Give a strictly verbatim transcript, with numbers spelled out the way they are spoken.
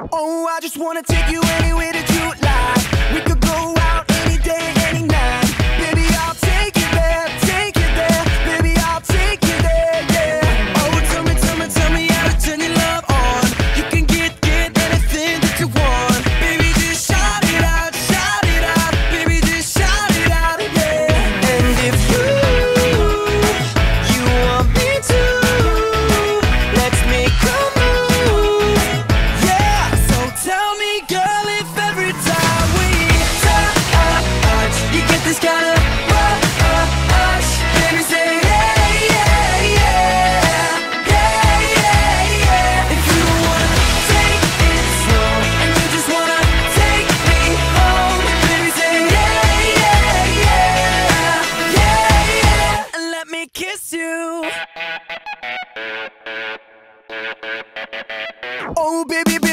Oh, I just wanna take you anywhere that you like. We could go out any day, any night. Baby, I'll take you there, take you there. Baby, I'll take you there, yeah. Oh, tell me, tell me, tell me how to turn your love on. You can get, get anything that you want. Baby, just shout it out, shout it out. Baby, just shout it out, yeah. And if you, you want me to, let's make a move, yeah. So tell me, girl, if every time we touch, you get this kind of rush. Baby, say yeah, yeah, yeah, yeah, yeah, yeah. If you wanna take it slow and you just wanna take me home, baby, say yeah, yeah, yeah, yeah, yeah. And let me kiss you. Oh, baby.